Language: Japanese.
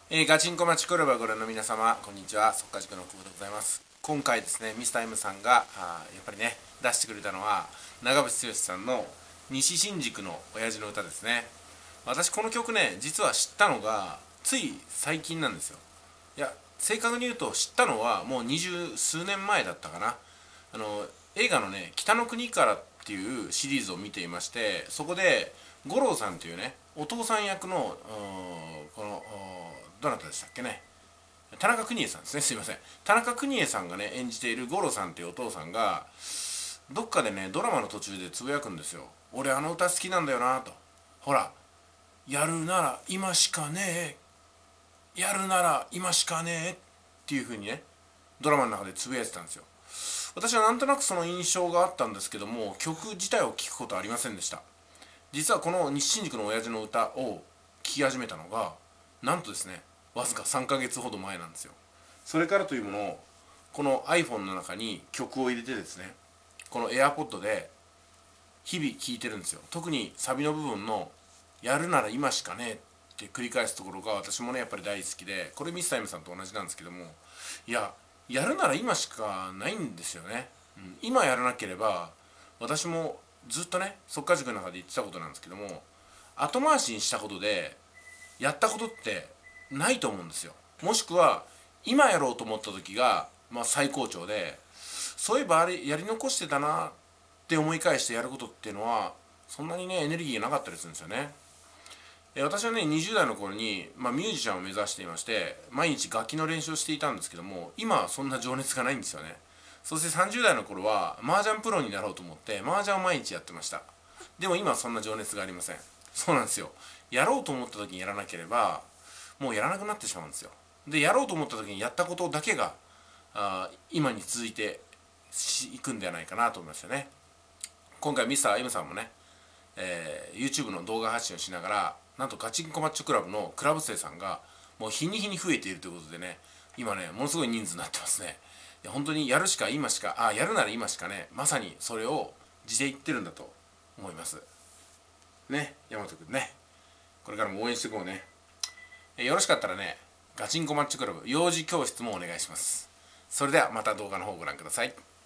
ガチンコマチクラブをご覧の皆様、こんにちは。速稼塾の久保でございます。今回ですね、ミスター M さんがやっぱりね、出してくれたのは長渕剛さんの西新宿の親父の歌ですね。私この曲ね、実は知ったのがつい最近なんですよ。いや、正確に言うと知ったのはもう20数年前だったかな。映画のね、北の国からっていうシリーズを見ていまして、そこで五郎さんというね、お父さん役のこのどなたでしたっけね、田中邦衛さんですね、すいません。田中邦衛さんがね演じている五郎さんというお父さんがどっかでねドラマの途中でつぶやくんですよ。俺あの歌好きなんだよなと。ほら、やるなら今しかねえ、やるなら今しかねえっていう風にねドラマの中でつぶやいてたんですよ。私はなんとなくその印象があったんですけども、曲自体を聴くことはありませんでした。実はこの西新宿の親父の歌を聴き始めたのがなんとですね、わずか3ヶ月ほど前なんですよ。それからというもの、この iPhone の中に曲を入れてですね、この AirPod で日々聴いてるんですよ。特にサビの部分のやるなら今しかねえって繰り返すところが私もねやっぱり大好きで、これミスター M さんと同じなんですけども、いや、やるなら今しかないんですよね。今やらなければ、私もずっとね速稼塾の中で言ってたことなんですけども、後回しにしたことでやったことってないと思うんですよ。もしくは今やろうと思った時が、最高潮で、そういえばあれやり残してたなって思い返してやることっていうのはそんなにねエネルギーがなかったりするんですよね。私はね20代の頃に、ミュージシャンを目指していまして、毎日楽器の練習をしていたんですけども、今はそんな情熱がないんですよね。そして30代の頃は麻雀プロになろうと思って麻雀を毎日やってました。でも今はそんな情熱がありません。そうなんですよ。やろうと思った時にやらなければもうやらなくなってしまうんですよ。で、やろうと思った時にやったことだけが今に続いていくんではないかなと思いますよね。今回ミスター M さんもね、YouTube の動画発信をしながら、なんとガチンコマッチョクラブのクラブ生さんがもう日に日に増えているということでね、今ねものすごい人数になってますね。本当にやるしか今しか、やるなら今しかね、まさにそれを地で言ってるんだと思いますね。大和くんね、これからも応援していこうね。よろしかったらね、ガチンコマッチョクラブ幼児教室もお願いします。それではまた動画の方をご覧ください。